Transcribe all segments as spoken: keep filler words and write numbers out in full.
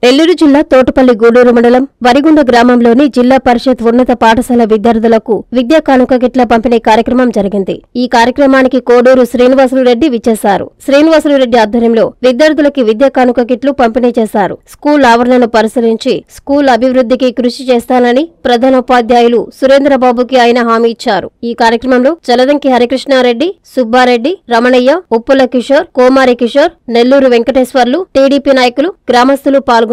నెల్లూరు జిల్లా తోటపల్లి గూడూరు మండలం వరిగుండ గ్రామంలోని జిల్లా పరిషత్ ఉన్నత పాఠశాల విద్యార్థులకు విద్యా కానుక కిట్ల పంపిణీ కార్యక్రమం జరిగింది. ఈ కార్యక్రమానికి కోడూరు శ్రీనివాసులురెడ్డి విచ్చేశారు. శ్రీనివాసులురెడ్డి ఆధ్వర్యంలో విద్యార్థులకి విద్యా కానుక కిట్లు పంపిణీ చేశారు. స్కూల్ ఆవరణను పరిశీలించి స్కూల్ అభివృద్ధికి కృషి చేస్తానని ప్రధానోపాధ్యాయులు సురేంద్రబాబుకి ఆయన హామీ ఇచ్చారు. ఈ కార్యక్రమంలో చలదంకి హరికృష్ణారెడ్డి, సుబ్బారెడ్డి, రమణయ్య, ఉప్పుల కిషోర్, కోమారి కిషోర్, నెల్లూరు వెంకటేశ్వర్లు, టీడీపీ నాయకులు, గ్రామస్తులు పాల్గొన్నారు.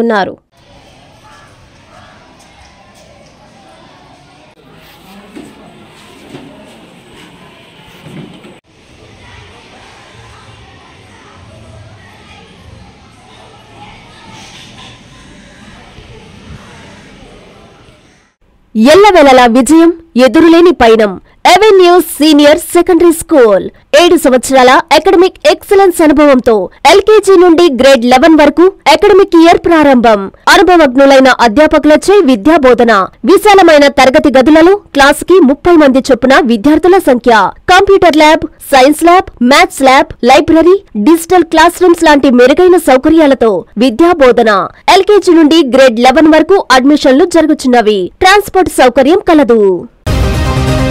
ఎల్లవేళలా విజయం, ఎదురులేని పయనం. అవెన్యూ సీనియర్ సెకండరీ స్కూల్ ఏడు సంవత్సరాల అకాడమిక్ ఎక్సలెన్స్ అనుభవంతో ఎల్కేజీ నుండి గ్రేడ్ లెవెన్ వరకు అకాడమిక్ ఇయర్ ప్రారంభం. అనుభవజ్ఞులైన అధ్యాపకులచే విద్యా బోధన. విశాలమైన తరగతి గదులలో క్లాస్ కి ముప్పై మంది చొప్పున విద్యార్థుల సంఖ్య. Computer lab, science lab, maths lab, library, digital class rooms లాంటి మెరుగైన సౌకర్యాలతో విద్యా బోధన. ఎల్కేజీ నుండి గ్రేడ్ లెవెన్ వరకు అడ్మిషన్లు జరుగుతున్నవి. ట్రాన్స్పోర్ట్ సౌకర్యం కలదు.